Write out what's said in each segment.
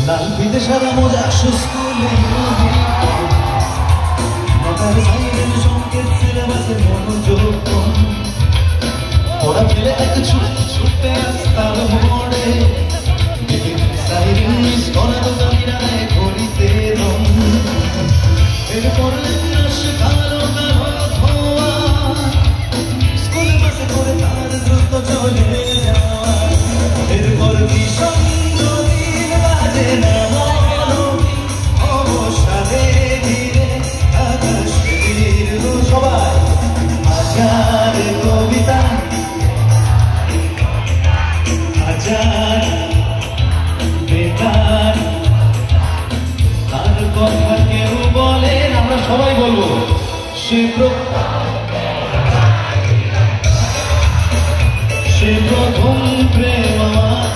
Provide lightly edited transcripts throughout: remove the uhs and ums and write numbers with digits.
লাল ফিতে সাদা মোজা স্কুলে মাথার সাইডের সংকেত সিলেবাসে মনোযোগ পড়া ফেলে এক ছুটতে রাস্তার মোড়ে সাইরেন সোনা দোকানিরা নেয় ঘড়িতে রং এরপর কালো কালো ধোয়া স্কুল বাসে করে তার দ্রুত চলে যাওয়া এরপর ভীষণ দিন বাজে না অবসাদে ধীরে আকাশের সবাই হাজার কবিতা হাজার বেকার তার কথা কেউ বলেন আমরা সবাই বলবো সে প্রথম প্রেম আমার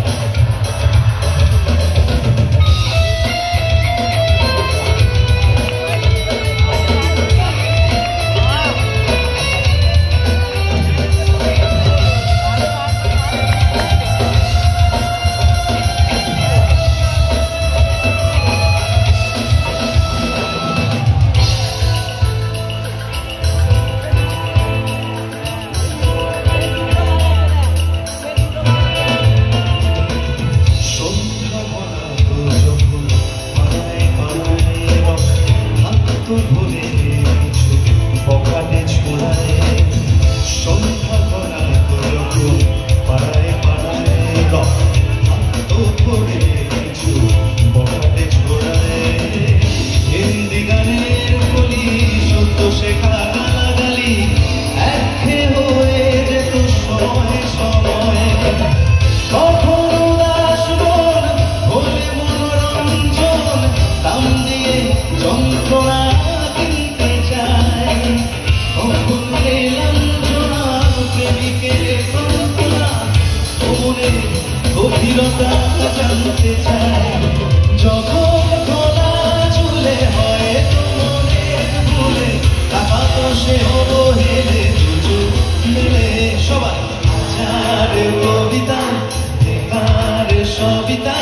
জানতে চাই যখন খোলা ঝুলে হয় তোমার ভুলে টাকা তো সে হলো হেলে দুজো মিলে সবাই হাজার কবিতা বেকার সবিতা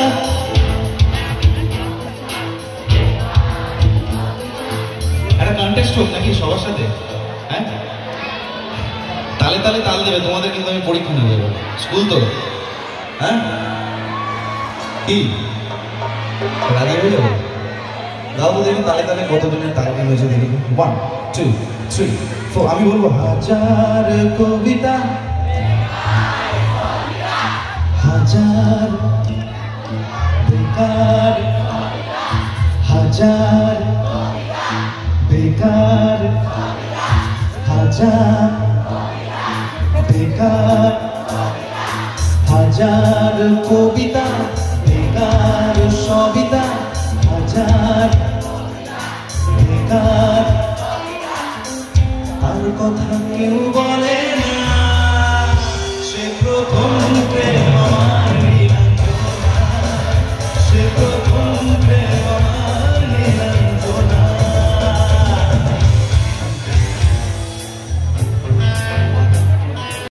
একটা কন্টেস্ট হোক নাকি সবার সাথে হ্যাঁ তালে তালে তাল দেবে তোমাদের কিন্তু আমি পরীক্ষা নিয়ে দেবো স্কুল তো হ্যাঁ কি রাজি হয়ে যাবে দাও তো দেখুন তালে তালে কতজনের তালে হয়েছে দেখুন 1 2 3 4 আমি বলবো হাজার কবিতা হাজার বেকার হাজার বেকার হাজার বেকার হাজার কবিতা বেকার সবিতা হাজার